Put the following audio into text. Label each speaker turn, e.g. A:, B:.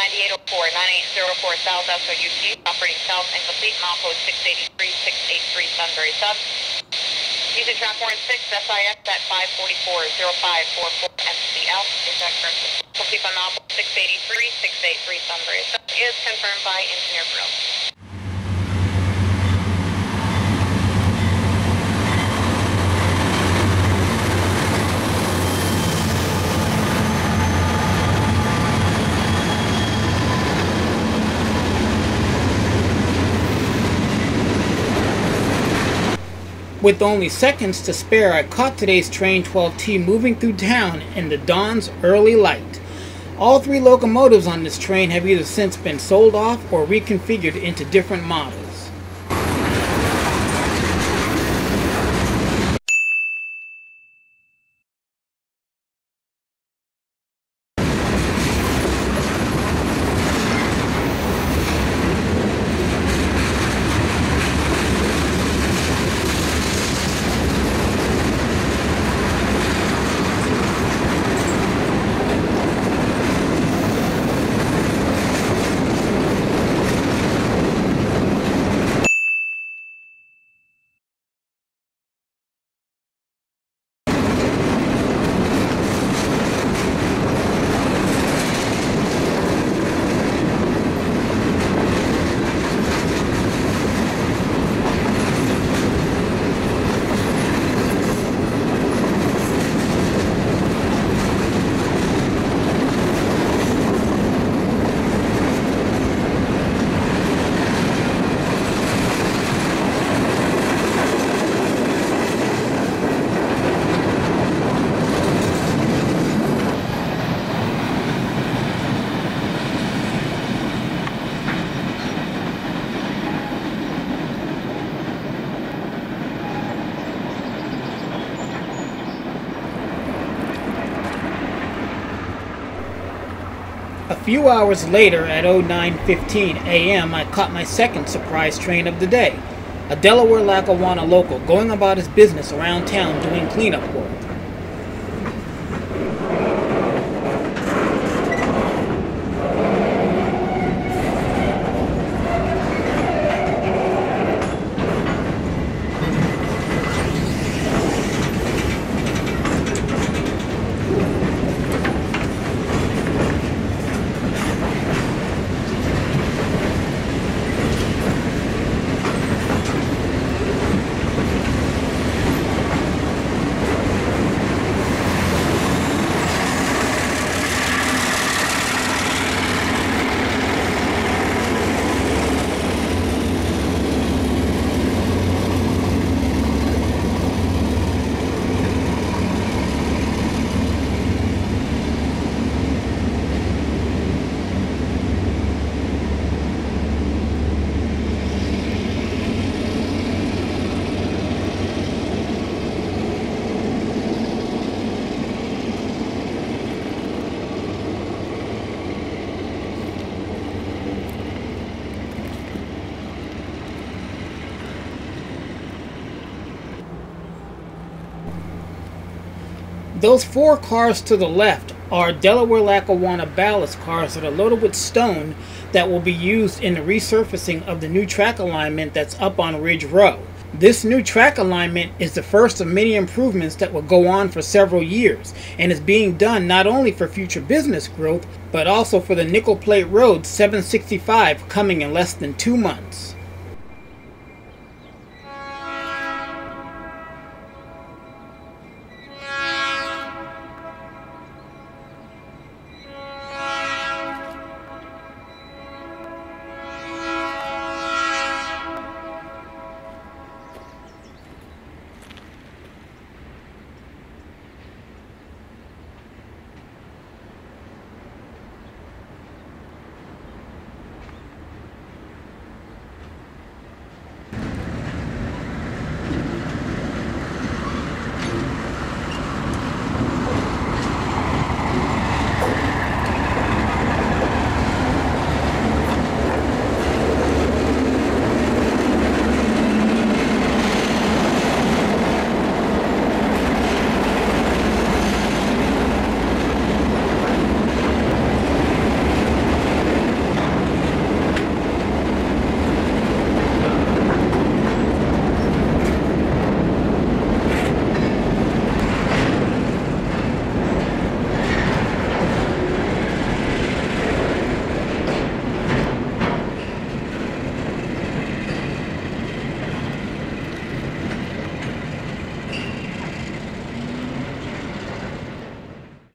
A: 9804, 9804 South SOUT, operating south and complete, milepost 683, 683 Sunbury Sub. Using track 46, SIX at 544.0544 MCL. Is that correct? Complete by milepost 683, 683 Sunbury Sub. Is confirmed by Engineer Brill.
B: With only seconds to spare, I caught today's train 12T moving through town in the dawn's early light. All three locomotives on this train have either since been sold off or reconfigured into different models. A few hours later, at 09:15 a.m., I caught my second surprise train of the day. A Delaware-Lackawanna local going about his business around town doing cleanup work. Those four cars to the left are Delaware-Lackawanna ballast cars that are loaded with stone that will be used in the resurfacing of the new track alignment that's up on Ridge Row. This new track alignment is the first of many improvements that will go on for several years and is being done not only for future business growth but also for the Nickel Plate Road 765 coming in less than 2 months.